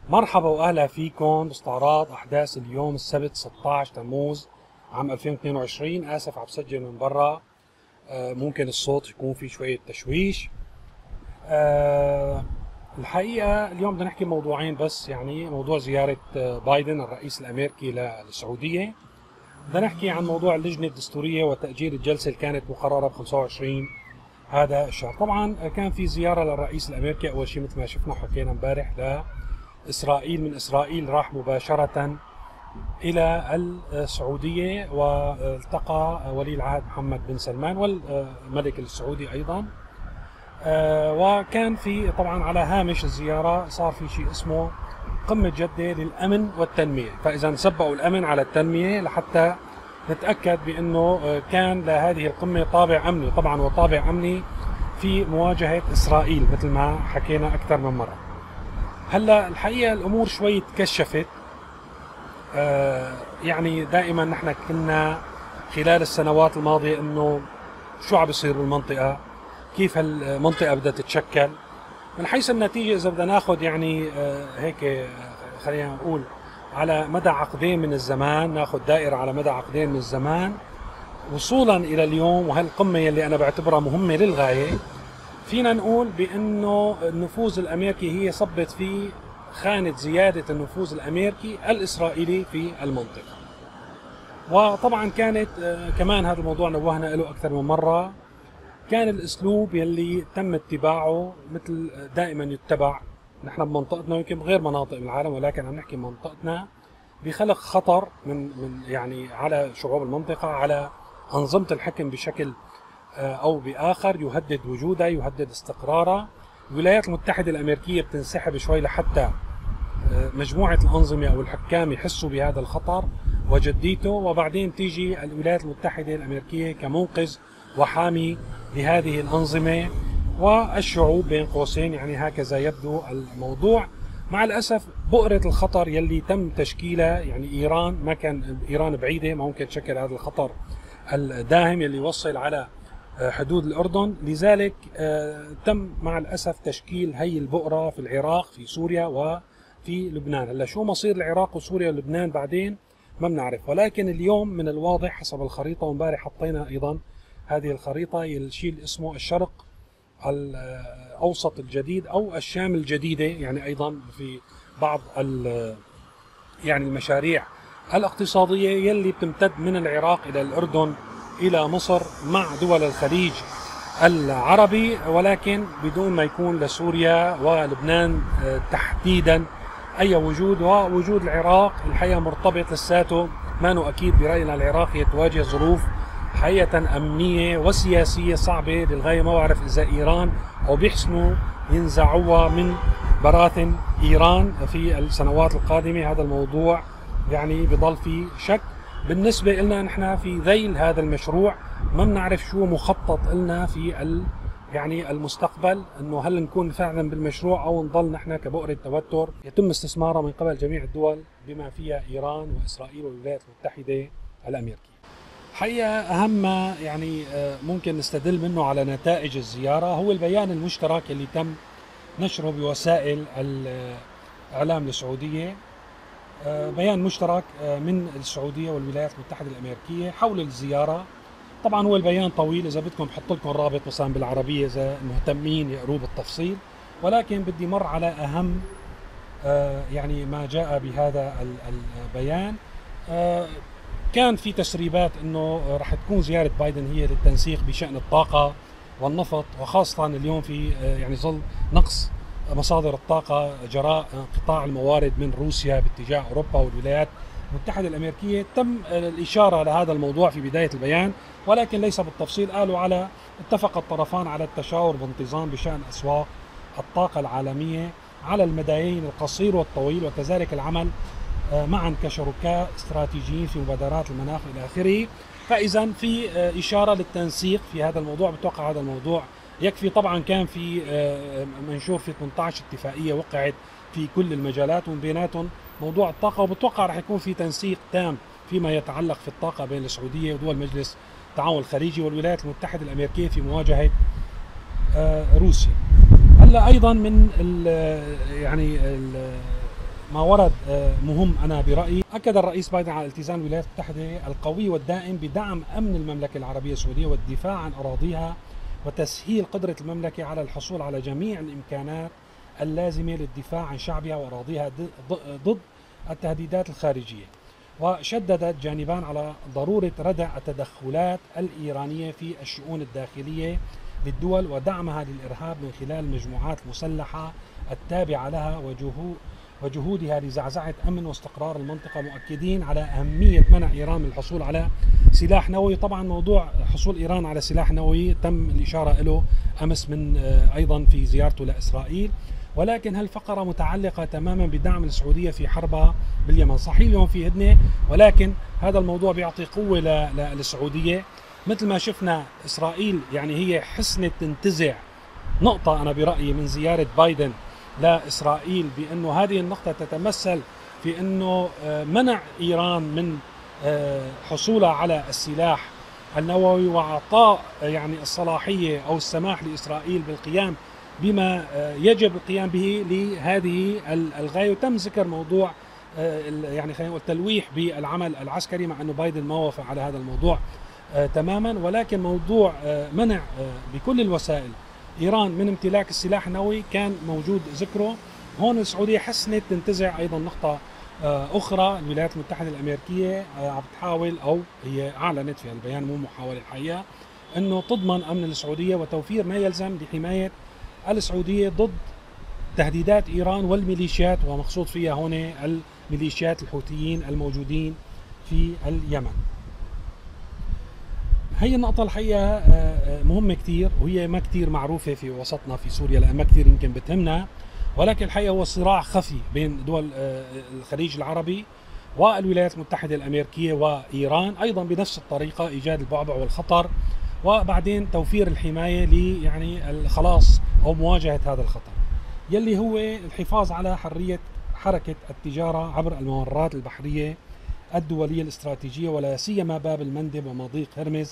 مرحبا واهلا فيكم باستعراض احداث اليوم السبت 16 تموز عام 2022. اسف عم بسجل من برا، ممكن الصوت يكون فيه شوية تشويش. الحقيقة اليوم بدنا نحكي موضوعين بس، يعني موضوع زيارة بايدن الرئيس الامريكي للسعودية. بدنا نحكي عن موضوع اللجنة الدستورية وتأجيل الجلسة اللي كانت مقررة ب 25 هذا الشهر. طبعا كان في زيارة للرئيس الامريكي، اول شيء مثل ما شفنا وحكينا امبارح إسرائيل. من إسرائيل راح مباشرة إلى السعودية والتقى ولي العهد محمد بن سلمان والملك السعودي أيضا. وكان في طبعا على هامش الزيارة صار في شيء اسمه قمة جدة للأمن والتنمية، فإذا سبقوا الأمن على التنمية لحتى نتأكد بأنه كان لهذه القمة طابع أمني، طبعا وطابع أمني في مواجهة إسرائيل مثل ما حكينا أكثر من مرة. هلا الحقيقه الامور شوي تكشفت. يعني دائما نحن كنا خلال السنوات الماضيه انه شو عم بيصير بالمنطقه، كيف المنطقه بدها تتشكل من حيث النتيجه. اذا بدنا ناخذ يعني هيك خلينا نقول على مدى عقدين من الزمان، ناخذ دائره على مدى عقدين من الزمان وصولا الى اليوم، وهالقمه اللي انا بعتبرها مهمه للغايه، فينا نقول بأنه النفوذ الأمريكي هي صبت في خانة زيادة النفوذ الأمريكي الإسرائيلي في المنطقة. وطبعا كانت كمان هذا الموضوع نوهنا له أكثر من مرة، كان الأسلوب يلي تم اتباعه مثل دائما يتبع نحن بمنطقتنا ويمكن بغير مناطق من العالم، ولكن عم نحكي منطقتنا، بخلق خطر من يعني على شعوب المنطقة، على أنظمة الحكم بشكل أو بآخر، يهدد وجودها، يهدد استقرارها. الولايات المتحدة الأمريكية بتنسحب شوي لحتى مجموعة الأنظمة أو الحكام يحسوا بهذا الخطر وجديته، وبعدين تيجي الولايات المتحدة الأمريكية كمنقذ وحامي لهذه الأنظمة والشعوب بين قوسين. يعني هكذا يبدو الموضوع. مع الأسف بؤرة الخطر يلي تم تشكيلها، يعني إيران، ما كان إيران بعيدة، ما ممكن تشكل هذا الخطر الداهم يلي يوصل على حدود الأردن. لذلك تم مع الأسف تشكيل هي البؤرة في العراق، في سوريا وفي لبنان. هلا شو مصير العراق وسوريا ولبنان بعدين ما بنعرف، ولكن اليوم من الواضح حسب الخريطة، وامبارح حطينا أيضا هذه الخريطة، الشيء اللي اسمه الشرق الأوسط الجديد أو الشام الجديدة، يعني أيضا في بعض يعني المشاريع الاقتصادية يلي بتمتد من العراق إلى الأردن إلى مصر مع دول الخليج العربي، ولكن بدون ما يكون لسوريا ولبنان تحديدا أي وجود. ووجود العراق الحقيقة مرتبط لساته، ما نو أكيد براينا العراق تواجه ظروف حقيقة أمنية وسياسية صعبة للغاية. ما بعرف إذا إيران أو بيحسنوا ينزعوها من براثن إيران في السنوات القادمة. هذا الموضوع يعني بضل فيه شك. بالنسبة لنا نحن في ذيل هذا المشروع ما بنعرف شو مخطط لنا في يعني المستقبل، انه هل نكون فعلا بالمشروع او نضل نحن كبؤرة توتر يتم استثمارها من قبل جميع الدول بما فيها ايران واسرائيل والولايات المتحدة الامريكية. حقيقة اهم ما يعني ممكن نستدل منه على نتائج الزيارة هو البيان المشترك اللي تم نشره بوسائل الاعلام السعودية. بيان مشترك من السعودية والولايات المتحدة الأمريكية حول الزيارة. طبعا هو البيان طويل، إذا بدكم بحط لكم رابط مثلا بالعربية إذا مهتمين يقروه بالتفصيل، ولكن بدي مر على أهم يعني ما جاء بهذا البيان. كان في تسريبات أنه رح تكون زيارة بايدن هي للتنسيق بشأن الطاقة والنفط، وخاصة اليوم في يعني ظل نقص مصادر الطاقة جراء انقطاع الموارد من روسيا باتجاه أوروبا والولايات المتحدة الأمريكية. تم الإشارة لهذا الموضوع في بداية البيان، ولكن ليس بالتفصيل. قالوا اتفق الطرفان على التشاور بانتظام بشأن أسواق الطاقة العالمية على المديين القصير والطويل، وكذلك العمل معا كشركاء استراتيجيين في مبادرات المناخ إلى آخره. فإذا في إشارة للتنسيق في هذا الموضوع. بتوقع هذا الموضوع يكفي. طبعا كان في منشور في 18 اتفاقية وقعت في كل المجالات ومن بيناتهم موضوع الطاقة، وبتوقع رح يكون في تنسيق تام فيما يتعلق في الطاقة بين السعودية ودول مجلس التعاون الخليجي والولايات المتحدة الأمريكية في مواجهة روسيا. هلا أيضا من يعني ما ورد مهم أنا برأيي. أكد الرئيس بايدن على التزام الولايات المتحدة القوي والدائم بدعم أمن المملكة العربية السعودية والدفاع عن أراضيها وتسهيل قدرة المملكة على الحصول على جميع الإمكانات اللازمة للدفاع عن شعبها وأراضيها ضد التهديدات الخارجية. وشدد الجانبان على ضرورة ردع التدخلات الإيرانية في الشؤون الداخلية للدول ودعمها للإرهاب من خلال المجموعات المسلحة التابعة لها وجهودها لزعزعة أمن واستقرار المنطقة، مؤكدين على أهمية منع إيران من الحصول على سلاح نووي. طبعا موضوع حصول إيران على سلاح نووي تم الإشارة له أمس من أيضا في زيارته لإسرائيل، ولكن هالفقرة متعلقة تماما بدعم السعودية في حربها باليمن. صحيح اليوم في هدنة، ولكن هذا الموضوع بيعطي قوة للسعودية. مثل ما شفنا إسرائيل يعني هي حسنت تنتزع نقطة أنا برأيي من زيارة بايدن لإسرائيل، بأنه هذه النقطة تتمثل في أنه منع إيران من حصولها على السلاح النووي وإعطاء يعني الصلاحية أو السماح لإسرائيل بالقيام بما يجب القيام به لهذه الغاية. وتم ذكر موضوع يعني خلينا نقول تلويح بالعمل العسكري، مع أنه بايدن ما وافق على هذا الموضوع تماما، ولكن موضوع منع بكل الوسائل إيران من امتلاك السلاح النووي كان موجود ذكره. هون السعودية حسنت تنتزع أيضا نقطة أخرى. الولايات المتحدة الأمريكية عم تحاول، أو هي أعلنت في البيان مو محاولة الحقيقة، أنه تضمن أمن السعودية وتوفير ما يلزم لحماية السعودية ضد تهديدات إيران والميليشيات، ومقصود فيها هون الميليشيات الحوثيين الموجودين في اليمن. هي النقطة الحقيقة مهمة كتير، وهي ما كتير معروفة في وسطنا في سوريا، لأن ما كتير يمكن بتهمنا، ولكن الحقيقة هو صراع خفي بين دول الخليج العربي والولايات المتحدة الأمريكية وإيران، أيضا بنفس الطريقة إيجاد البعبع والخطر، وبعدين توفير الحماية يعني الخلاص أو مواجهة هذا الخطر، يلي هو الحفاظ على حرية حركة التجارة عبر الممرات البحرية الدولية الاستراتيجية، ولا سيما باب المندب ومضيق هرمز.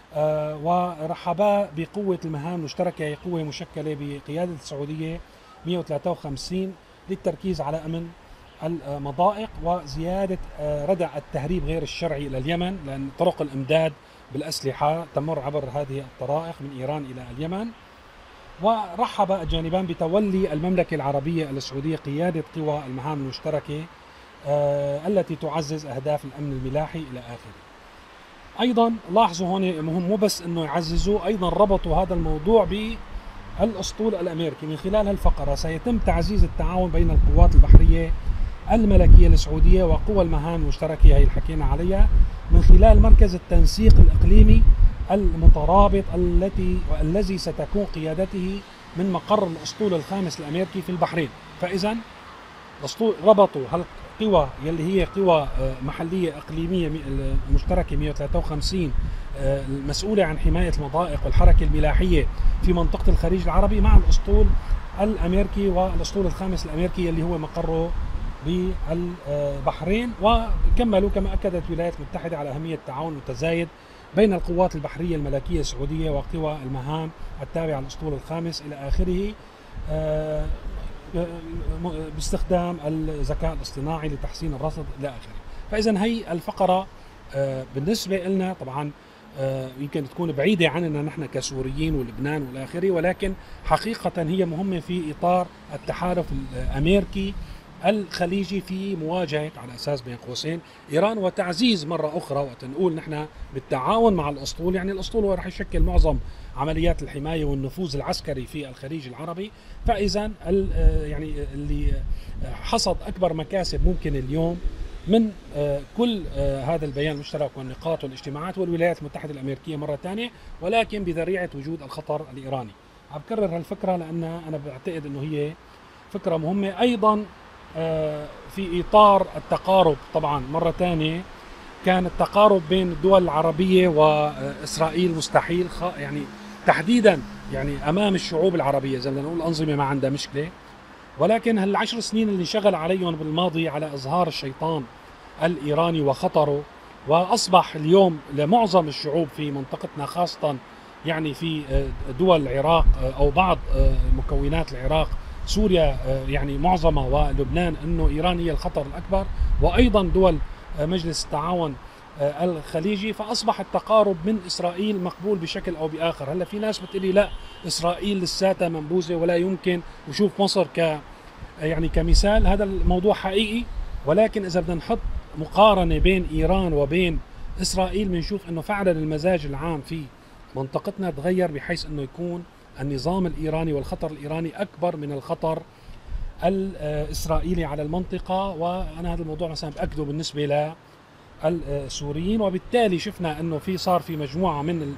ورحبا بقوة المهام المشتركة، هي قوة مشكلة بقيادة السعودية 153 للتركيز على أمن المضائق وزيادة ردع التهريب غير الشرعي إلى اليمن، لأن طرق الإمداد بالأسلحة تمر عبر هذه الطرائق من إيران إلى اليمن. ورحب الجانبان بتولي المملكة العربية السعودية قيادة قوى المهام المشتركة التي تعزز أهداف الأمن الملاحي إلى آخره. أيضا لاحظوا هون مهم مو بس أنه يعززوا، أيضا ربطوا هذا الموضوع بالأسطول الأمريكي. من خلال هالفقرة سيتم تعزيز التعاون بين القوات البحرية الملكية السعودية وقوى المهام المشتركة، هي اللي حكينا عليها، من خلال مركز التنسيق الإقليمي المترابط الذي ستكون قيادته من مقر الأسطول الخامس الأمريكي في البحرين. فإذا ربطوا هالقوى يلي هي قوى محلية إقليمية مشتركة 153 المسؤولة عن حماية المضائق والحركة الملاحية في منطقة الخليج العربي مع الأسطول الأمريكي والأسطول الخامس الأمريكي اللي هو مقره بالبحرين. وكملوا كما أكدت الولايات المتحدة على أهمية التعاون المتزايد بين القوات البحرية الملكية السعودية وقوى المهام التابعة للأسطول الخامس إلى آخره، باستخدام الذكاء الاصطناعي لتحسين الرصد إلى آخره. فإذا هي الفقرة بالنسبة لنا طبعا يمكن تكون بعيدة عننا نحن كسوريين ولبنان والى اخره، ولكن حقيقة هي مهمة في إطار التحالف الأمريكي الخليجي في مواجهة على أساس بين قوسين إيران، وتعزيز مرة أخرى وقت نقول نحن بالتعاون مع الأسطول، يعني الأسطول هو رح يشكل معظم عمليات الحماية والنفوذ العسكري في الخليج العربي. فإذا يعني اللي حصد أكبر مكاسب ممكن اليوم من كل هذا البيان المشترك والنقاط والاجتماعات والولايات المتحدة الأمريكية مرة ثانية، ولكن بذريعة وجود الخطر الإيراني. عم بكرر هالفكرة لأن أنا بعتقد أنه هي فكرة مهمة. أيضا في إطار التقارب، طبعا مرة ثانية كان التقارب بين الدول العربية وإسرائيل مستحيل، يعني تحديدا يعني أمام الشعوب العربية زي ما نقول الأنظمة ما عندها مشكلة، ولكن هالعشر سنين اللي شغل عليهم بالماضي على إظهار الشيطان الإيراني وخطره، وأصبح اليوم لمعظم الشعوب في منطقتنا خاصة يعني في دول العراق أو بعض مكونات العراق سوريا يعني معظمها ولبنان انه ايران هي الخطر الاكبر، وايضا دول مجلس التعاون الخليجي، فاصبح التقارب من اسرائيل مقبول بشكل او باخر. هلا في ناس بتقولي لا، اسرائيل لساتها منبوذه ولا يمكن، وشوف مصر يعني كمثال. هذا الموضوع حقيقي، ولكن اذا بدنا نحط مقارنه بين ايران وبين اسرائيل بنشوف انه فعلا المزاج العام في منطقتنا تغير، بحيث انه يكون النظام الايراني والخطر الايراني اكبر من الخطر الاسرائيلي على المنطقه. وانا هذا الموضوع مثلا باكده بالنسبه للسوريين، وبالتالي شفنا انه صار في مجموعه من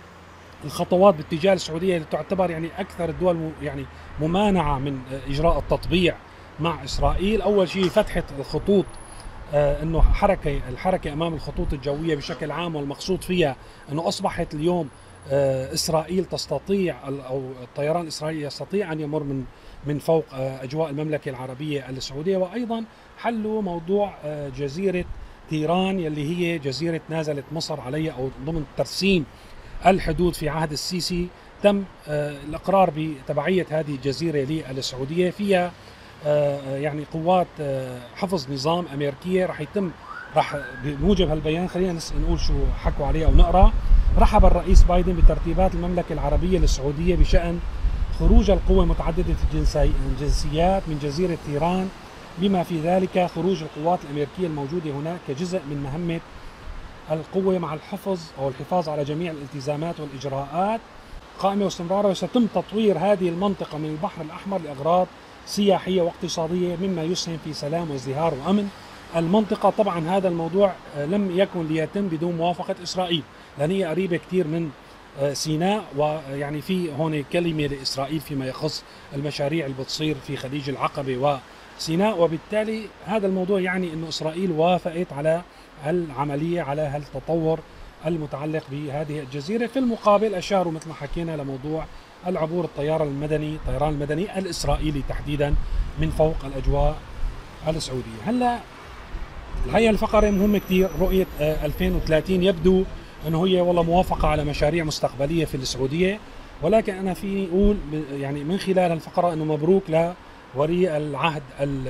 الخطوات باتجاه السعوديه اللي تعتبر يعني اكثر الدول يعني ممانعه من اجراء التطبيع مع اسرائيل. اول شيء فتحت الخطوط، انه الحركه امام الخطوط الجويه بشكل عام، والمقصود فيها انه اصبحت اليوم اسرائيل تستطيع، او الطيران الاسرائيلي يستطيع ان يمر من فوق اجواء المملكه العربيه السعوديه. وايضا حلوا موضوع جزيره تيران يلي هي جزيره نازلت مصر عليها، او ضمن ترسيم الحدود في عهد السيسي تم الاقرار بتبعيه هذه الجزيره للسعوديه. فيها يعني قوات حفظ نظام امريكيه راح بموجب هالبيان، خلينا نقول شو حكوا عليه او نقرا. رحب الرئيس بايدن بترتيبات المملكه العربيه السعوديه بشان خروج القوى متعدده الجنسيات من جزيره تيران، بما في ذلك خروج القوات الامريكيه الموجوده هناك كجزء من مهمه القوة مع الحفاظ على جميع الالتزامات والإجراءات قائمة واستمرارها. وسيتم تطوير هذه المنطقة من البحر الأحمر لأغراض سياحية واقتصادية، مما يسهم في سلام وازدهار وأمن المنطقة. طبعا هذا الموضوع لم يكن ليتم بدون موافقة إسرائيل، لأن هي قريبة كثير من سيناء، ويعني في هون كلمة لإسرائيل فيما يخص المشاريع اللي بتصير في خليج العقبة وسيناء. وبالتالي هذا الموضوع يعني أنه إسرائيل وافقت على العملية، على هالتطور المتعلق بهذه الجزيرة. في المقابل أشاروا مثل ما حكينا لموضوع العبور الطيران المدني الإسرائيلي تحديدا من فوق الأجواء السعودية. هلا الحقيقة الفقرة مهمة كثير، رؤية 2030 يبدو أنه هي والله موافقة على مشاريع مستقبلية في السعودية، ولكن أنا فيني أقول يعني من خلال الفقرة أنه مبروك لولي العهد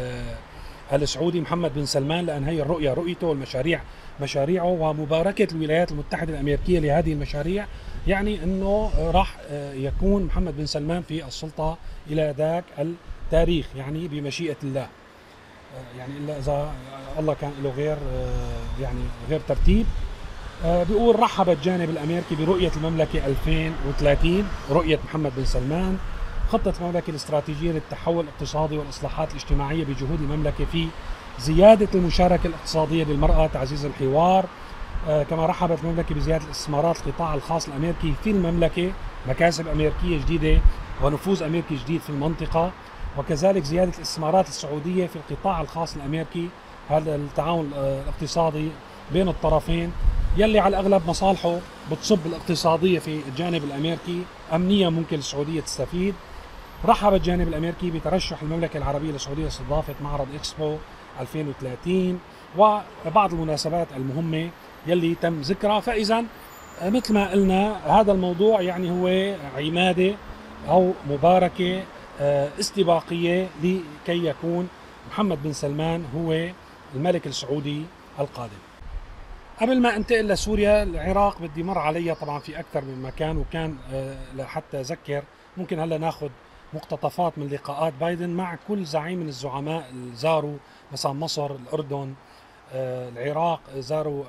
السعودي محمد بن سلمان، لأن هي الرؤية رؤيته والمشاريع مشاريعه، ومباركة الولايات المتحدة الأمريكية لهذه المشاريع. يعني أنه راح يكون محمد بن سلمان في السلطة إلى ذاك التاريخ، يعني بمشيئة الله، يعني إلا إذا الله كان له يعني غير ترتيب. بيقول رحب الجانب الأمريكي برؤية المملكة 2030، رؤية محمد بن سلمان. خطة المملكة الاستراتيجية للتحول الاقتصادي والإصلاحات الاجتماعية بجهود المملكة في زيادة المشاركة الاقتصادية للمرأة، تعزيز الحوار. كما رحبت المملكة بزيادة الاستثمارات القطاع الخاص الأمريكي في المملكة، مكاسب أمريكية جديدة ونفوذ أمريكي جديد في المنطقة، وكذلك زيادة الاستثمارات السعودية في القطاع الخاص الأمريكي. هذا التعاون الاقتصادي بين الطرفين يلي على الأغلب مصالحه بتصب الاقتصادية في الجانب الأمريكي، أمنية ممكن السعودية تستفيد. رحب الجانب الأمريكي بترشح المملكة العربية السعودية لاستضافة معرض إكسبو 2030 وبعض المناسبات المهمة يلي تم ذكرها. فإذا مثل ما قلنا هذا الموضوع يعني هو عمادة أو مباركة استباقية لكي يكون محمد بن سلمان هو الملك السعودي القادم. قبل ما انتقل لسوريا، العراق بدي مر عليها طبعا في أكثر من مكان، وكان لحتى أذكر ممكن هلا ناخذ مقتطفات من لقاءات بايدن مع كل زعيم من الزعماء اللي زاروا مثلا مصر، الأردن، العراق، زاروا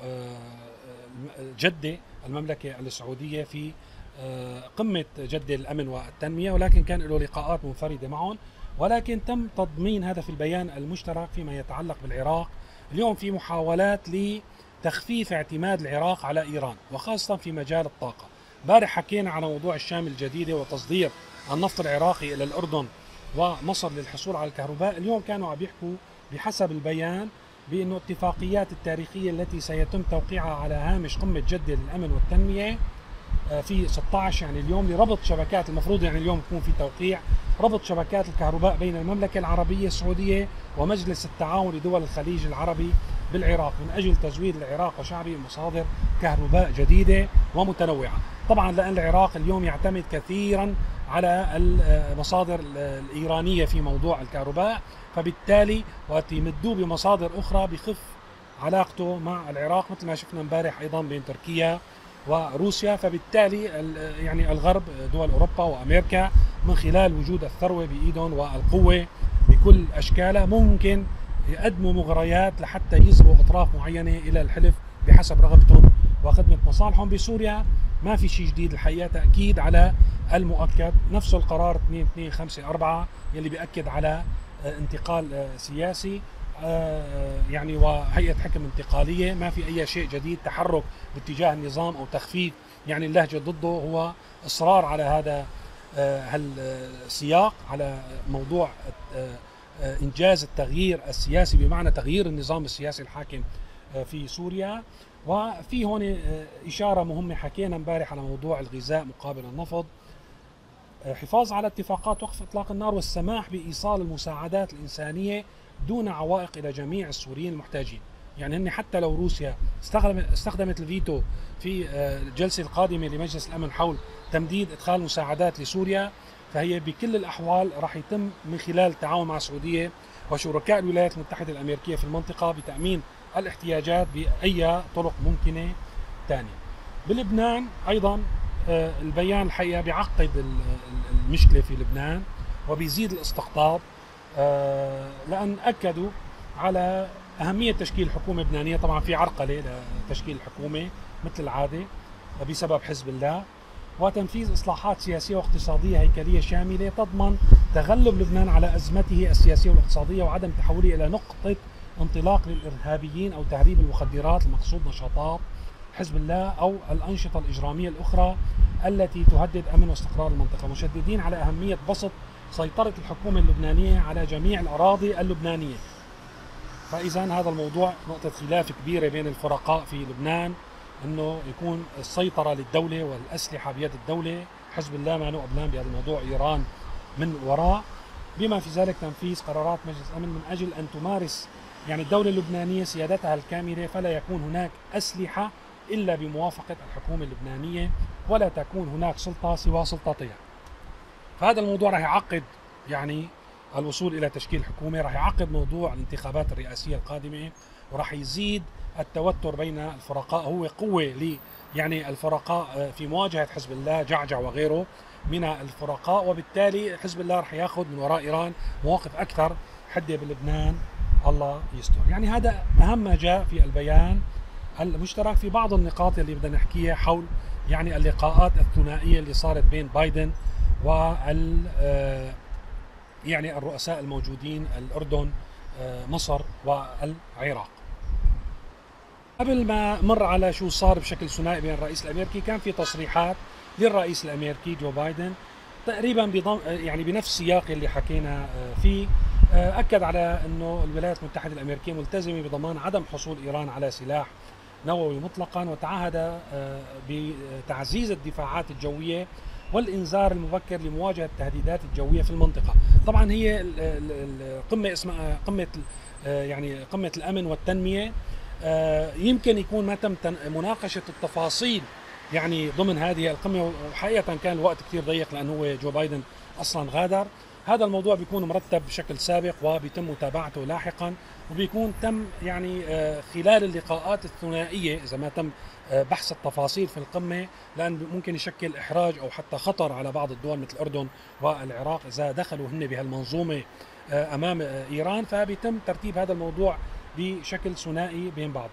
جدة المملكة السعودية في قمة جدة الأمن والتنمية، ولكن كان له لقاءات منفردة معهم. ولكن تم تضمين هذا في البيان المشترك فيما يتعلق بالعراق. اليوم في محاولات لتخفيف اعتماد العراق على إيران، وخاصة في مجال الطاقة. امبارح حكينا على موضوع الشام الجديدة وتصدير النفط العراقي إلى الأردن ومصر للحصول على الكهرباء. اليوم كانوا عم يحكوا بحسب البيان بأنه الاتفاقيات التاريخية التي سيتم توقيعها على هامش قمة جدة للأمن والتنمية في 16 يعني اليوم لربط شبكات، المفروض يعني اليوم يكون في توقيع ربط شبكات الكهرباء بين المملكة العربية السعودية ومجلس التعاون لدول الخليج العربي بالعراق، من أجل تزويد العراق وشعبه مصادر كهرباء جديدة ومتنوعة. طبعا لأن العراق اليوم يعتمد كثيرا على المصادر الإيرانية في موضوع الكهرباء، فبالتالي وقت يمدوه بمصادر أخرى بخف علاقته مع العراق، مثل ما شفنا امبارح أيضا بين تركيا وروسيا. فبالتالي يعني الغرب، دول أوروبا وأمريكا، من خلال وجود الثروة بإيدهم والقوة بكل أشكالها، ممكن يقدموا مغريات لحتى يجذبوا أطراف معينة إلى الحلف بحسب رغبتهم وخدمة مصالحهم. بسوريا ما في شيء جديد الحقيقة، تأكيد على المؤكد، نفس القرار 2254 يلي بيأكد على انتقال سياسي يعني وهيئة حكم انتقالية. ما في أي شيء جديد، تحرك باتجاه النظام أو تخفيف يعني اللهجة ضده، هو إصرار على هذا السياق، على موضوع إنجاز التغيير السياسي بمعنى تغيير النظام السياسي الحاكم في سوريا. وفي هون إشارة مهمة، حكينا امبارح على موضوع الغذاء مقابل النفط، حفاظ على اتفاقات وقف إطلاق النار والسماح بإيصال المساعدات الإنسانية دون عوائق إلى جميع السوريين المحتاجين. يعني هن حتى لو روسيا استخدمت الفيتو في الجلسة القادمة لمجلس الأمن حول تمديد إدخال مساعدات لسوريا، فهي بكل الأحوال راح يتم من خلال التعاون مع السعودية وشركاء الولايات المتحدة الأمريكية في المنطقة بتأمين الاحتياجات بأي طرق ممكنة ثانية. بلبنان أيضا البيان الحقيقة بيعقد المشكلة في لبنان وبيزيد الاستقطاب، لأن أكدوا على أهمية تشكيل حكومة لبنانية. طبعا في عرقلة لتشكيل الحكومة مثل العادة بسبب حزب الله، وتنفيذ إصلاحات سياسية واقتصادية هيكلية شاملة تضمن تغلب لبنان على أزمته السياسية والاقتصادية وعدم تحوله إلى نقطة انطلاق للإرهابيين أو تهريب المخدرات المقصود نشاطات حزب الله أو الأنشطة الإجرامية الأخرى التي تهدد أمن واستقرار المنطقة، مشددين على أهمية بسط سيطرة الحكومة اللبنانية على جميع الأراضي اللبنانية. فإذا هذا الموضوع نقطة خلاف كبيرة بين الفرقاء في لبنان، أنه يكون السيطرة للدولة والأسلحة بيد الدولة، حزب الله ما له قبلان بهذا الموضوع، إيران من وراء، بما في ذلك تنفيذ قرارات مجلس الأمن من أجل أن تمارس يعني الدولة اللبنانية سيادتها الكاملة، فلا يكون هناك أسلحة إلا بموافقة الحكومة اللبنانية، ولا تكون هناك سلطة سوى سلطتها. فهذا الموضوع راح يعقد يعني الوصول إلى تشكيل حكومة، راح يعقد موضوع الانتخابات الرئاسية القادمة، وراح يزيد التوتر بين الفرقاء. هو قوة يعني الفرقاء في مواجهة حزب الله، جعجع وغيره من الفرقاء، وبالتالي حزب الله راح ياخذ من وراء إيران مواقف أكثر حدة بلبنان، الله يستر. يعني هذا أهم ما جاء في البيان المشترك. في بعض النقاط اللي بدنا نحكيها حول يعني اللقاءات الثنائية اللي صارت بين بايدن يعني الرؤساء الموجودين، الأردن، مصر والعراق. قبل ما مر على شو صار بشكل ثنائي بين الرئيس الأمريكي، كان في تصريحات للرئيس الأمريكي جو بايدن تقريبا يعني بنفس السياق اللي حكينا فيه. أكد على أنه الولايات المتحدة الأمريكية ملتزمة بضمان عدم حصول إيران على سلاح نووي مطلقا، وتعهد بتعزيز الدفاعات الجوية والإنذار المبكر لمواجهة التهديدات الجوية في المنطقة. طبعا هي القمة اسمها قمة الأمن والتنمية. يمكن يكون ما تم مناقشة التفاصيل يعني ضمن هذه القمة، وحقيقة كان الوقت كثير ضيق لأنه هو جو بايدن أصلا غادر. هذا الموضوع بيكون مرتب بشكل سابق وبيتم متابعته لاحقا، وبيكون تم يعني خلال اللقاءات الثنائية إذا ما تم بحث التفاصيل في القمة، لأن ممكن يشكل إحراج أو حتى خطر على بعض الدول مثل الأردن والعراق إذا دخلوا هن بهالمنظومة أمام إيران، فبيتم ترتيب هذا الموضوع بشكل ثنائي بين بعضه.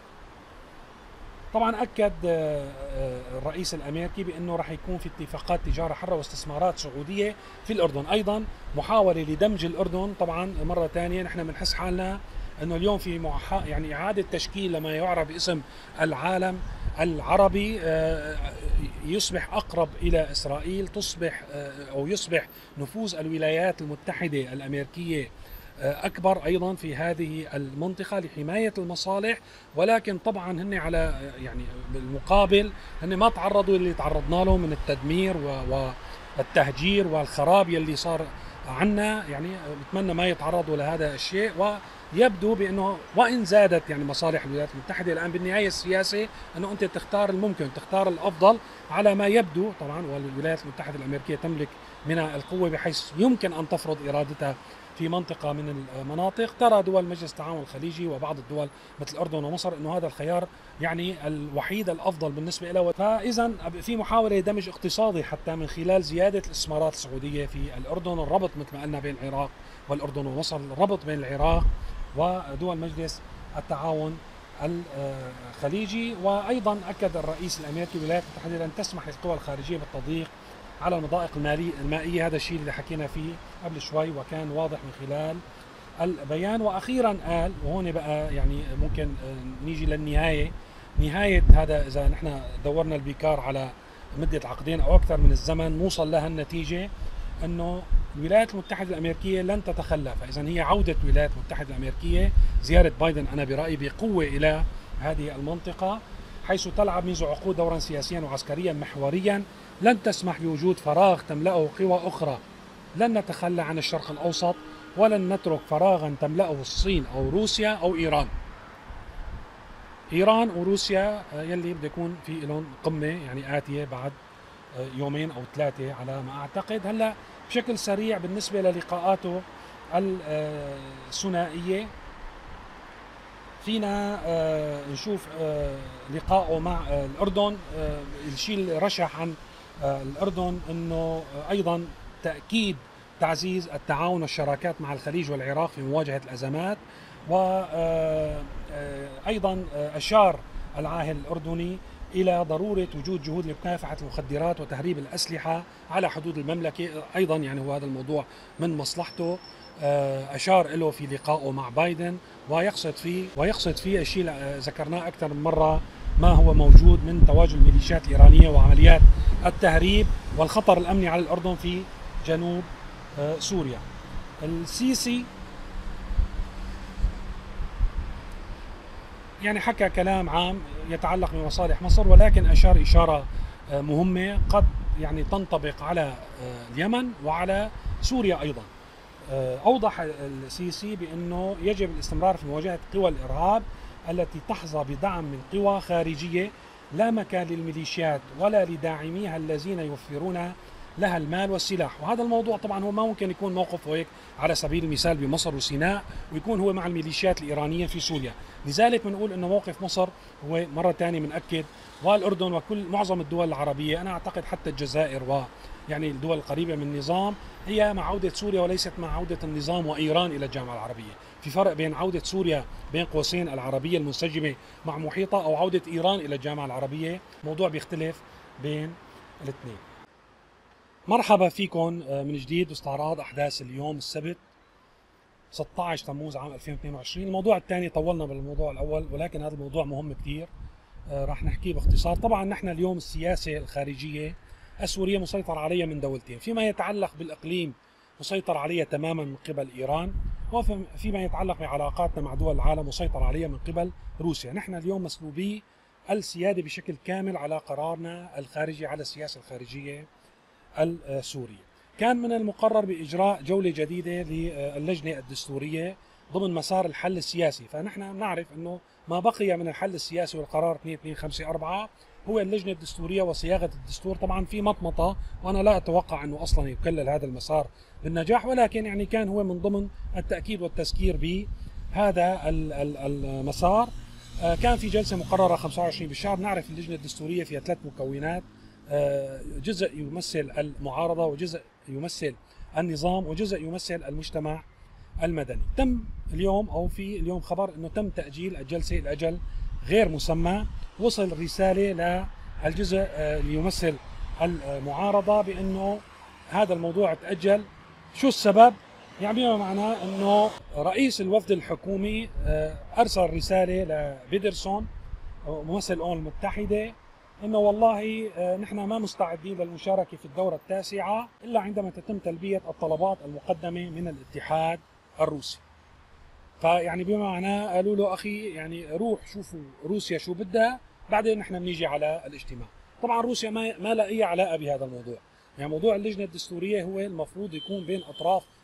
طبعا أكد الرئيس الأمريكي بأنه راح يكون في اتفاقات تجارة حرة واستثمارات سعودية في الأردن، أيضا محاولة لدمج الأردن. طبعا مرة ثانية نحن بنحس حالنا أنه اليوم في يعني إعادة تشكيل لما يعرف باسم العالم العربي، يصبح أقرب إلى إسرائيل، تصبح أو يصبح نفوذ الولايات المتحدة الأمريكية أكبر أيضا في هذه المنطقة لحماية المصالح. ولكن طبعا هن على يعني بالمقابل هن ما تعرضوا اللي تعرضنا له من التدمير والتهجير والخراب يلي صار عنا، يعني بتمنى ما يتعرضوا لهذا الشيء. يبدو بانه وان زادت يعني مصالح الولايات المتحده، الان بالنهايه السياسه انه انت تختار الممكن، تختار الافضل على ما يبدو طبعا. والولايات المتحده الامريكيه تملك من القوه بحيث يمكن ان تفرض ارادتها في منطقه من المناطق. ترى دول مجلس التعاون الخليجي وبعض الدول مثل الاردن ومصر انه هذا الخيار يعني الوحيد الافضل بالنسبه له. فاذا في محاوله دمج اقتصادي حتى من خلال زياده الاستثمارات السعوديه في الاردن، الربط مثل ما قلنا بين العراق والاردن ومصر، الربط بين العراق ودول مجلس التعاون الخليجي. وايضا اكد الرئيس الامريكي الولايات المتحده لن تسمح للقوى الخارجيه بالتضييق على المضائق المائيه. هذا الشيء اللي حكينا فيه قبل شوي وكان واضح من خلال البيان. واخيرا قال، وهون بقى يعني ممكن نيجي للنهايه، نهايه هذا اذا نحن دورنا البيكار على مده عقدين او اكثر من الزمن نوصل لها النتيجه انه الولايات المتحده الامريكيه لن تتخلى. فاذا هي عوده الولايات المتحده الامريكيه، زياره بايدن انا برايي بقوه الى هذه المنطقه، حيث تلعب منذ عقود دورا سياسيا وعسكريا محوريا لن تسمح بوجود فراغ تملأه قوى اخرى. لن نتخلى عن الشرق الاوسط ولن نترك فراغا تملأه الصين او روسيا او ايران. ايران وروسيا يلي بده يكون في لهم قمه يعني اتيه بعد يومين او ثلاثه على ما اعتقد. هلا بشكل سريع بالنسبه للقاءاته الثنائيه فينا نشوف لقائه مع الاردن. الشيء اللي رشح عن الاردن انه ايضا تاكيد تعزيز التعاون والشراكات مع الخليج والعراق في مواجهه الازمات. وايضا اشار العاهل الاردني الى ضروره وجود جهود لمكافحه المخدرات وتهريب الاسلحه على حدود المملكه. ايضا يعني هو هذا الموضوع من مصلحته، اشار له في لقائه مع بايدن، ويقصد فيه الشيء اللي ذكرناه اكثر من مره، ما هو موجود من تواجد الميليشيات الايرانيه وعمليات التهريب والخطر الامني على الاردن في جنوب سوريا. السيسي يعني حكى كلام عام يتعلق بمصالح مصر، ولكن أشار إشارة مهمة قد يعني تنطبق على اليمن وعلى سوريا أيضا. أوضح السيسي بأنه يجب الاستمرار في مواجهة قوى الإرهاب التي تحظى بدعم من قوى خارجية، لا مكان للميليشيات ولا لداعميها الذين يوفرون لها المال والسلاح. وهذا الموضوع طبعا هو ما ممكن يكون موقفه هيك على سبيل المثال بمصر وسيناء ويكون هو مع الميليشيات الإيرانية في سوريا. لذلك بنقول انه موقف مصر هو مرة ثانية بنأكد، والأردن وكل معظم الدول العربية، أنا أعتقد حتى الجزائر ويعني الدول القريبة من النظام، هي مع عودة سوريا وليست مع عودة النظام وإيران إلى الجامعة العربية. في فرق بين عودة سوريا بين قوسين العربية المنسجمة مع محيطها أو عودة إيران إلى الجامعة العربية، موضوع بيختلف بين الاثنين. مرحبا فيكم من جديد واستعراض أحداث اليوم السبت 16 تموز عام 2022. الموضوع الثاني طولنا بالموضوع الأول ولكن هذا الموضوع مهم كثير، راح نحكيه باختصار. طبعا نحن اليوم السياسة الخارجية السورية مسيطر عليها من دولتين، فيما يتعلق بالإقليم مسيطر عليها تماما من قبل إيران، وفيما يتعلق بعلاقاتنا مع دول العالم مسيطر عليها من قبل روسيا. نحن اليوم مسلوبي السيادة بشكل كامل على قرارنا الخارجي على السياسة الخارجية السورية. كان من المقرر بإجراء جولة جديدة للجنة الدستورية ضمن مسار الحل السياسي، فنحن نعرف أنه ما بقي من الحل السياسي والقرار 2254 هو اللجنة الدستورية وصياغة الدستور. طبعا في مطمطة وأنا لا أتوقع أنه أصلا يكلل هذا المسار بالنجاح، ولكن يعني كان هو من ضمن التأكيد والتذكير بهذا المسار. كان في جلسة مقررة 25 بالشهر. نعرف اللجنة الدستورية فيها 3 مكونات، جزء يمثل المعارضة وجزء يمثل النظام وجزء يمثل المجتمع المدني. تم اليوم أو في اليوم خبر أنه تم تأجيل الجلسة لأجل غير مسمى. وصل رسالة للجزء اللي يمثل المعارضة بأنه هذا الموضوع تأجل. شو السبب؟ يعني بما معناه أنه رئيس الوفد الحكومي أرسل رسالة لبيدرسون ممثل الأمم المتحدة انه والله نحن ما مستعدين للمشاركه في الدوره التاسعه الا عندما تتم تلبيه الطلبات المقدمه من الاتحاد الروسي. فيعني بما معناه قالوا له اخي يعني روح شوفوا روسيا شو بدها بعدين نحن بنيجي على الاجتماع. طبعا روسيا ما لها اي علاقه بهذا الموضوع، يعني موضوع اللجنه الدستوريه هو المفروض يكون بين اطراف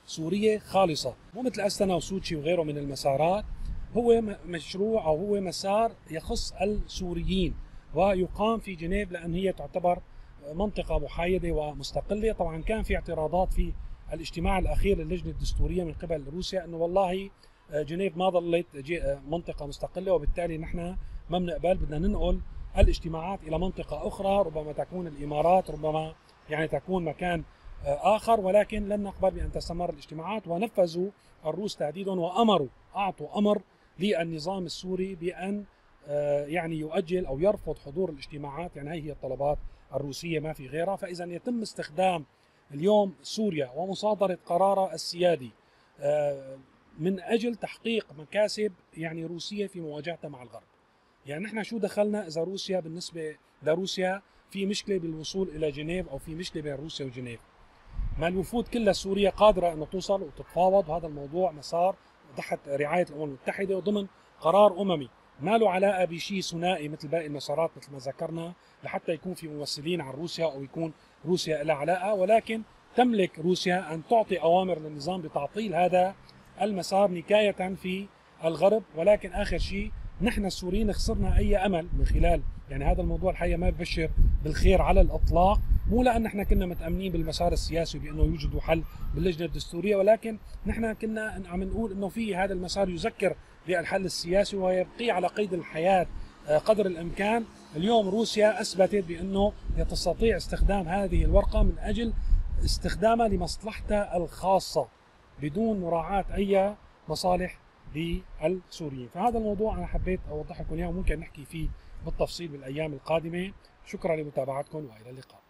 سورية خالصة، مو مثل أستنا وسوتشي وغيره من المسارات. هو مشروع أو هو مسار يخص السوريين ويقام في جنيف، لأن هي تعتبر منطقة محايدة ومستقلة. طبعا كان في اعتراضات في الاجتماع الأخير للجنة الدستورية من قبل روسيا أنه والله جنيف ما ظلت منطقة مستقلة، وبالتالي نحن ما بنقبل، بدنا ننقل الاجتماعات إلى منطقة أخرى، ربما تكون الإمارات، ربما يعني تكون مكان آخر، ولكن لن نقبل بأن تستمر الاجتماعات. ونفذوا الروس تهديدهم وأمروا، أعطوا أمر للنظام السوري بأن يعني يؤجل أو يرفض حضور الاجتماعات. يعني هي الطلبات الروسية ما في غيرها. فإذا يتم استخدام اليوم سوريا ومصادرة قرارها السيادي من أجل تحقيق مكاسب يعني روسية في مواجهتها مع الغرب. يعني نحن شو دخلنا إذا روسيا بالنسبة لروسيا في مشكلة بالوصول إلى جنيف أو في مشكلة بين روسيا وجنيف؟ ما الوفود كلها السورية قادرة أن توصل وتتفاوض، وهذا الموضوع مسار تحت رعاية الأمم المتحدة وضمن قرار أممي، ما له علاقة بشيء ثنائي مثل باقي المسارات مثل ما ذكرنا لحتى يكون في ممثلين عن روسيا أو يكون روسيا لها علاقة. ولكن تملك روسيا أن تعطي أوامر للنظام بتعطيل هذا المسار نكاية في الغرب. ولكن آخر شيء نحن السوريين خسرنا أي أمل من خلال يعني هذا الموضوع. الحقيقة ما ببشر بالخير على الإطلاق، مو لأن احنا كنا متأمنين بالمسار السياسي بأنه يوجدوا حل باللجنة الدستورية، ولكن نحن كنا عم نقول أنه في هذا المسار يذكر بالحل السياسي ويبقي على قيد الحياة قدر الإمكان. اليوم روسيا أثبتت بأنه تستطيع استخدام هذه الورقة من أجل استخدامها لمصلحتها الخاصة بدون مراعاة أي مصالح للسوريين. فهذا الموضوع أنا حبيت أوضح لكم إياه وممكن نحكي فيه بالتفصيل بالأيام القادمة. شكرا لمتابعتكم وإلى اللقاء.